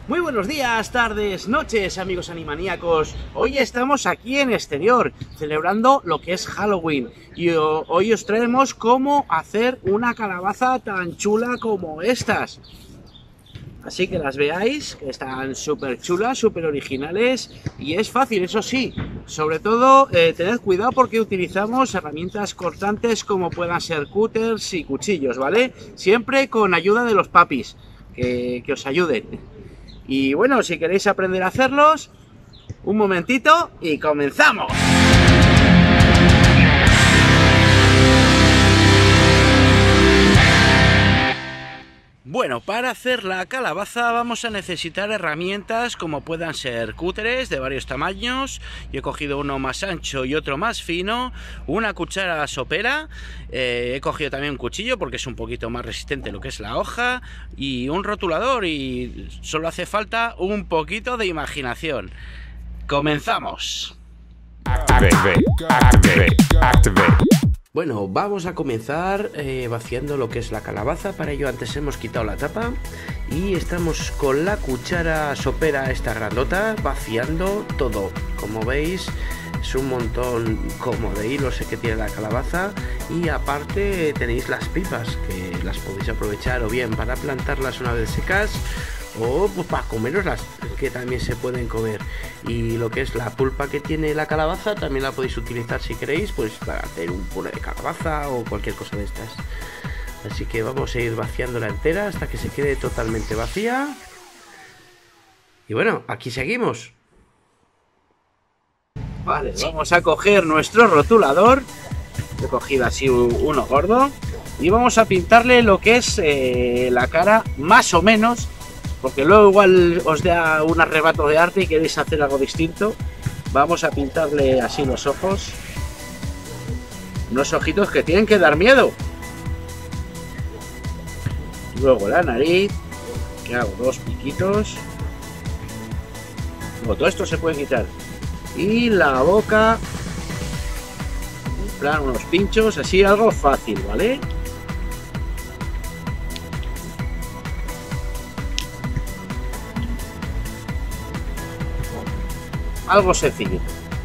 Muy buenos días, tardes, noches, amigos animaníacos. Hoy estamos aquí en exterior, celebrando lo que es Halloween. Y hoy os traemos cómo hacer una calabaza tan chula como estas. Así que las veáis, que están súper chulas, súper originales. Y es fácil, eso sí. Sobre todo, tened cuidado porque utilizamos herramientas cortantes como puedan ser cúters y cuchillos, ¿vale? Siempre con ayuda de los papis, que os ayuden. Y bueno, si queréis aprender a hacerlos, un momentito y comenzamos. Bueno, para hacer la calabaza vamos a necesitar herramientas como puedan ser cúteres de varios tamaños. Yo he cogido uno más ancho y otro más fino, una cuchara sopera, he cogido también un cuchillo porque es un poquito más resistente lo que es la hoja, y un rotulador, y solo hace falta un poquito de imaginación. ¡Comenzamos! Activate. Bueno, vamos a comenzar vaciando lo que es la calabaza. Para ello antes hemos quitado la tapa y estamos con la cuchara sopera esta grandota vaciando todo. Como veis es un montón como de hilos que tiene la calabaza, y aparte tenéis las pipas que las podéis aprovechar o bien para plantarlas una vez secas o pues para comeroslas, que también se pueden comer. Y lo que es la pulpa que tiene la calabaza también la podéis utilizar si queréis, pues para hacer un puré de calabaza o cualquier cosa de estas. Así que vamos a ir vaciándola entera hasta que se quede totalmente vacía. Y bueno, aquí seguimos. Vale, vamos a coger nuestro rotulador. He cogido así uno gordo y vamos a pintarle lo que es la cara más o menos, porque luego igual os da un arrebato de arte y queréis hacer algo distinto. Vamos a pintarle así los ojos, unos ojitos que tienen que dar miedo. Luego la nariz, que hago dos piquitos. Luego todo esto se puede quitar. Y la boca, en plan unos pinchos, así algo fácil, ¿vale? Algo sencillo.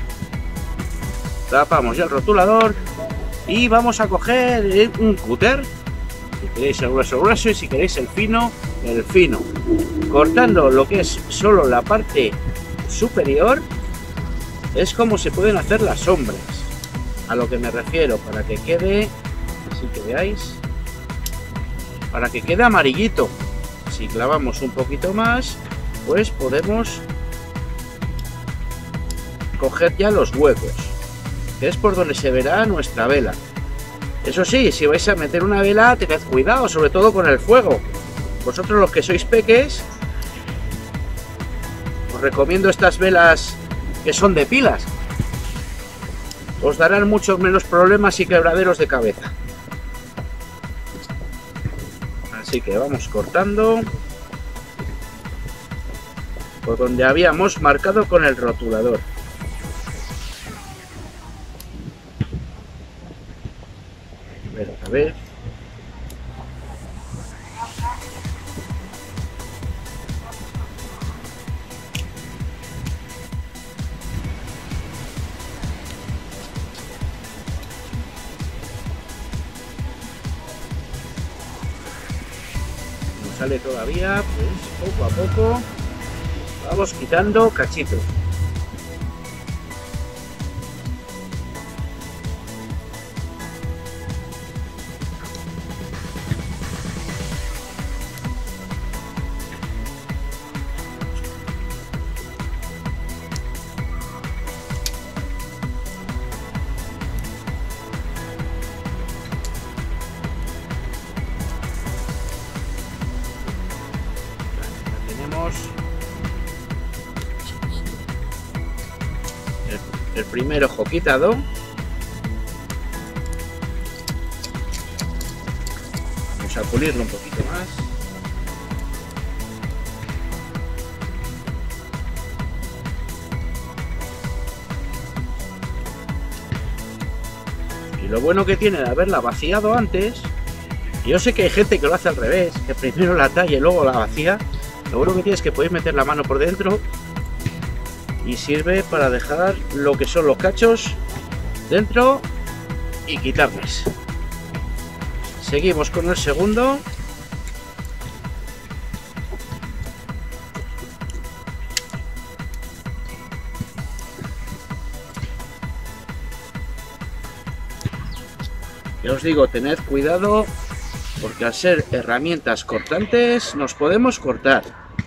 Tapamos ya el rotulador y vamos a coger un cúter. Si queréis el grueso y si queréis el fino, cortando lo que es solo la parte superior. Es como se pueden hacer las sombras, a lo que me refiero, para que quede, así que veáis, para que quede amarillito. Si clavamos un poquito más, pues podemos coger ya los huecos, que es por donde se verá nuestra vela. Eso sí, si vais a meter una vela, tened cuidado, sobre todo con el fuego. Vosotros los que sois peques, os recomiendo estas velas que son de pilas. Os darán muchos menos problemas y quebraderos de cabeza. Así que vamos cortando por donde habíamos marcado con el rotulador. A ver. No sale todavía, pues poco a poco vamos quitando cachitos. El primer ojo quitado. Vamos a pulirlo un poquito más. Y lo bueno que tiene de haberla vaciado antes, yo sé que hay gente que lo hace al revés, que primero la talla y luego la vacía, Lo bueno que tiene es que podéis meter la mano por dentro y sirve para dejar lo que son los cachos dentro y quitarles. Seguimos con el segundo. Ya os digo, tened cuidado porque al ser herramientas cortantes nos podemos cortar.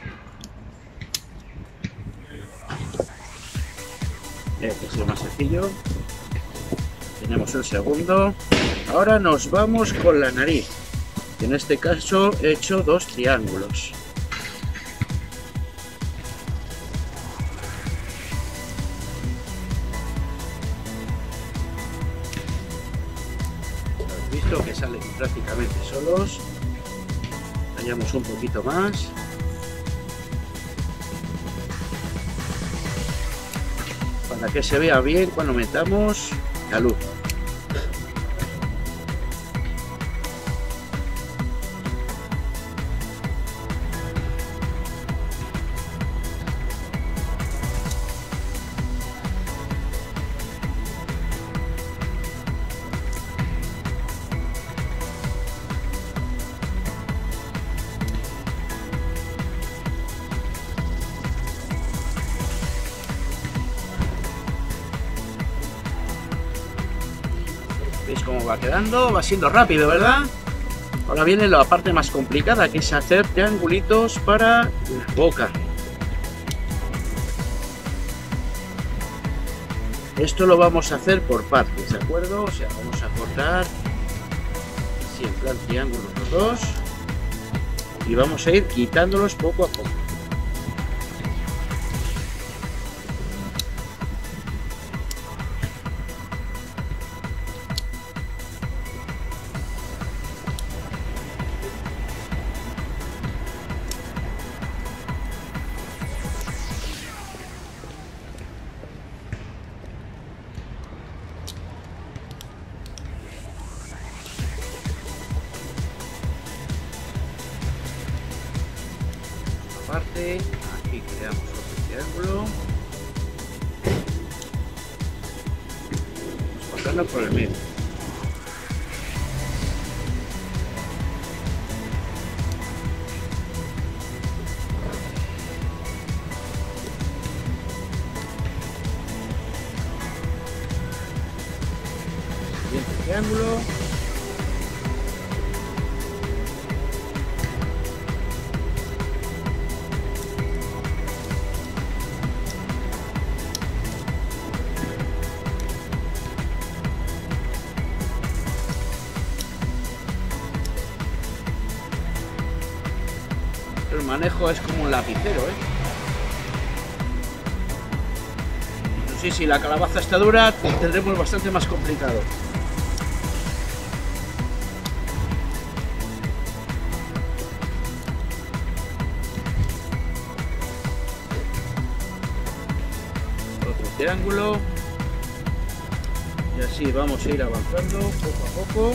Este es el más sencillo. Tenemos el segundo. Ahora nos vamos con la nariz. En este caso he hecho 2 triángulos. Habéis visto que salen prácticamente solos. Tallamos un poquito más. Para que se vea bien cuando metamos la luz. ¿Veis cómo va quedando? Va siendo rápido, ¿verdad? Ahora viene la parte más complicada, que es hacer triangulitos para la boca. Esto lo vamos a hacer por partes, ¿de acuerdo? O sea, vamos a cortar así en plan triángulos los dos y vamos a ir quitándolos poco a poco. Parte, aquí creamos otro triángulo, vamos pasando por el medio. Siguiente triángulo. El manejo es como un lapicero, ¿eh? Pero sí, si la calabaza está dura, tendremos bastante más complicado. Otro triángulo. Y así vamos a ir avanzando poco a poco.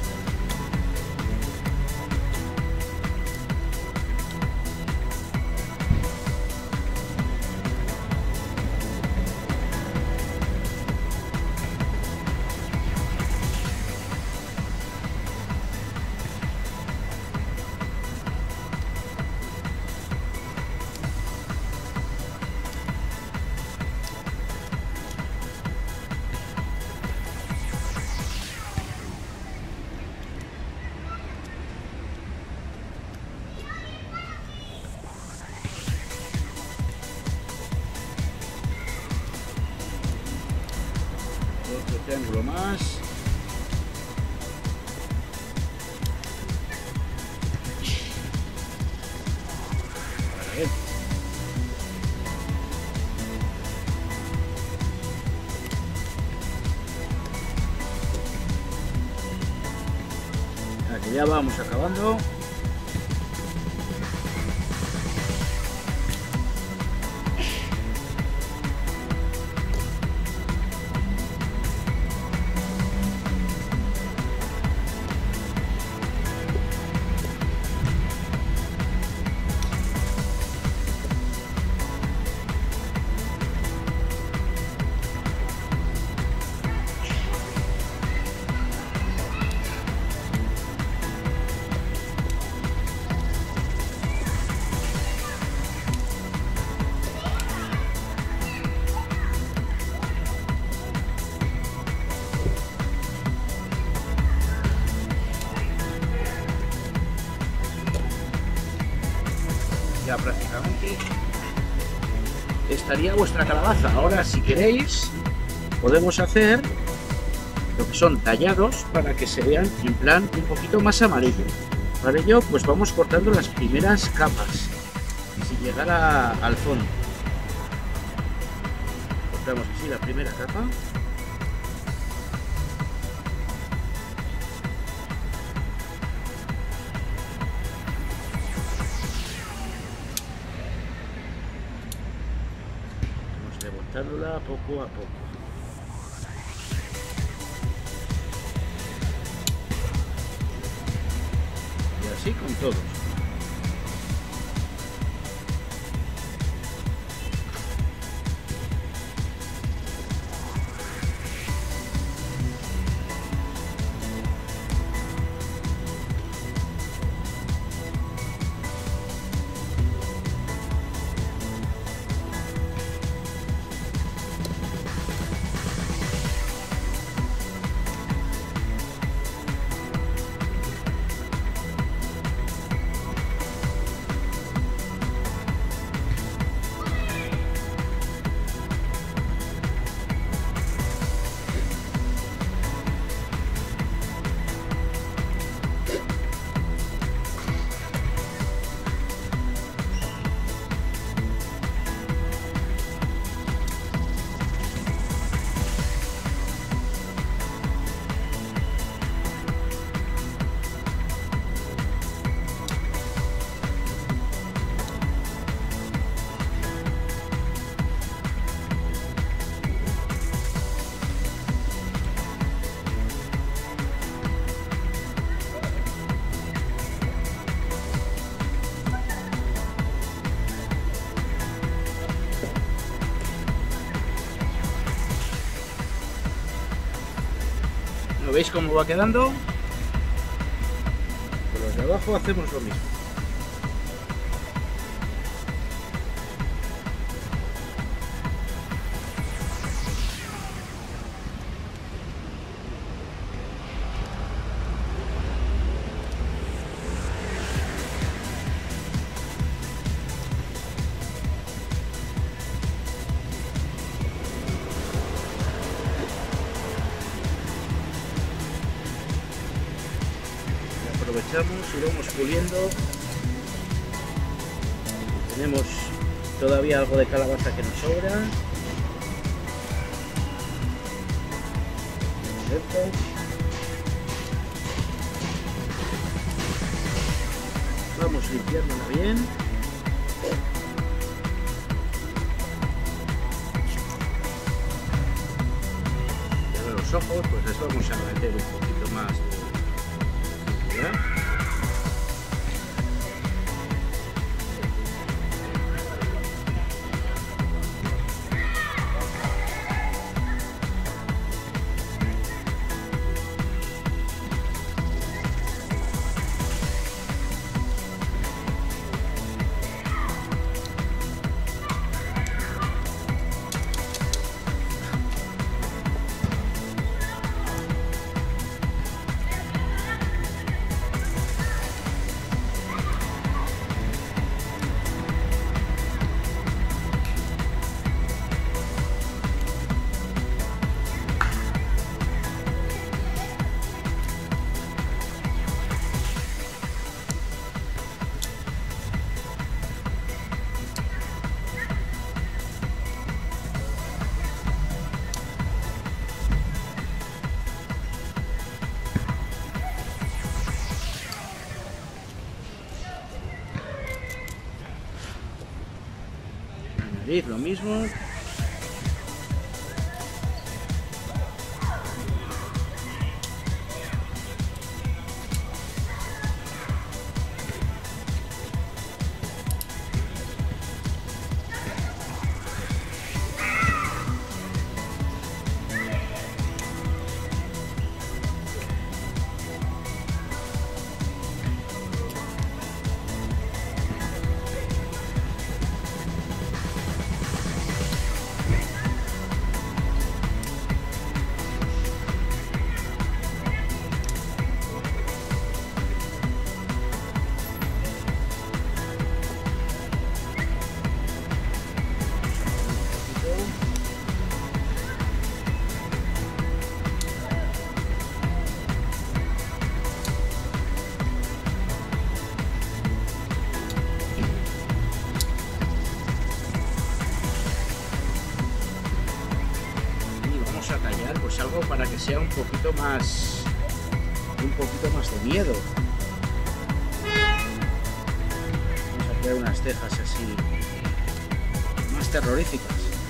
Otro triángulo más. Vale. Aquí ya vamos acabando. prácticamente estaría vuestra calabaza. Ahora, si queréis, podemos hacer lo que son tallados para que se vean en plan un poquito más amarillo. Para ello, pues vamos cortando las primeras capas sin llegar al fondo. Cortamos así la primera capa. Vamos levantándola poco a poco. Y así con todos. ¿Lo veis cómo va quedando? Con los de abajo hacemos lo mismo. Aprovechamos y lo vamos puliendo. Tenemos todavía algo de calabaza que nos sobra. Perfecto. Vamos limpiándola bien. Y ahora los ojos, pues les vamos a meter un poquito más de... Lo mismo. algo para que sea un poquito más de miedo. Vamos a crear unas cejas así más terroríficas.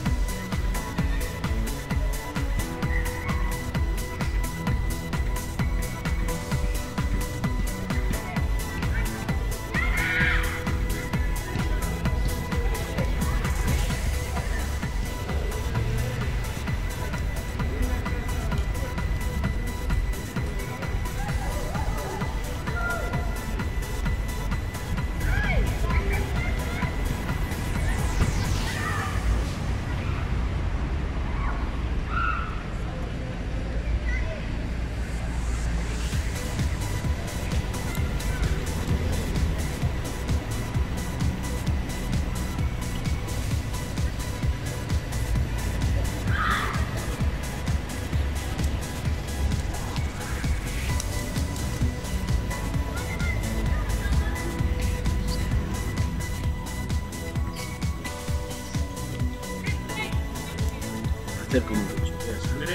Hacer como que chorrea sangre.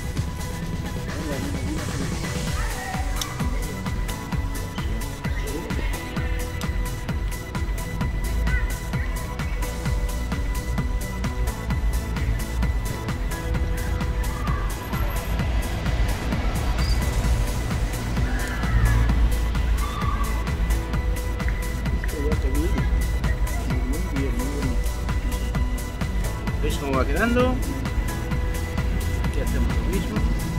¿Veis cómo va quedando? Aquí hacemos lo mismo.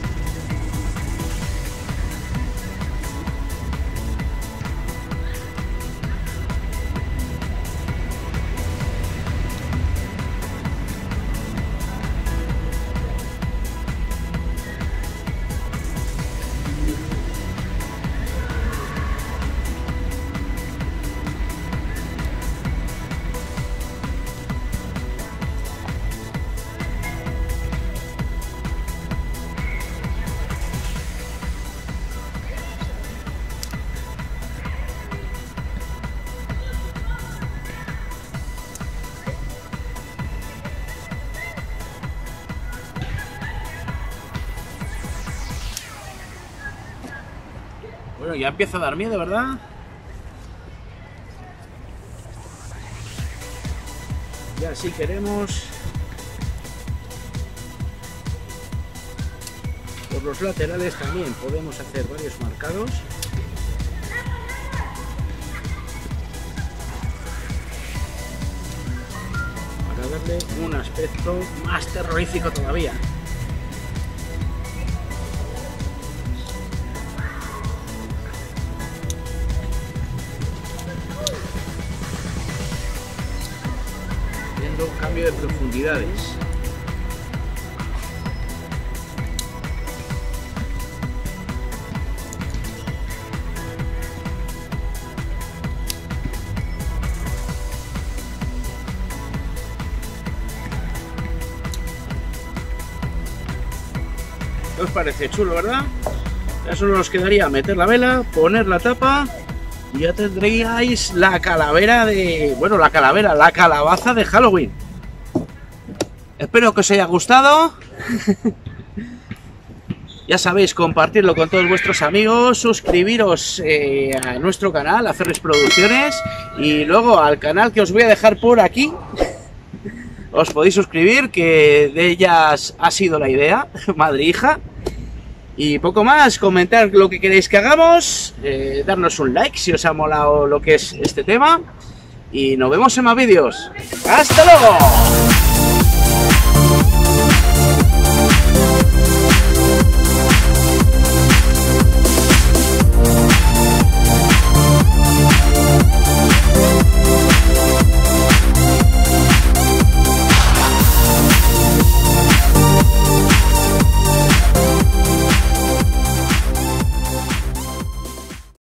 Bueno, ya empieza a dar miedo, ¿verdad? Ya si queremos, por los laterales también podemos hacer varios marcados. Para darle un aspecto más terrorífico todavía. Cambio de profundidades. ¿Qué os parece? Chulo, ¿verdad? Ya solo nos quedaría meter la vela, poner la tapa y ya tendríais la calavera de... Bueno, la calabaza de Halloween. Espero que os haya gustado. Ya sabéis, compartirlo con todos vuestros amigos, suscribiros a nuestro canal, a Ferris Producciones, y luego al canal que os voy a dejar por aquí. Os podéis suscribir, que de ellas ha sido la idea, madre e hija. Y poco más, comentar lo que queréis que hagamos, darnos un like si os ha molado lo que es este tema. Y nos vemos en más vídeos. ¡Hasta luego!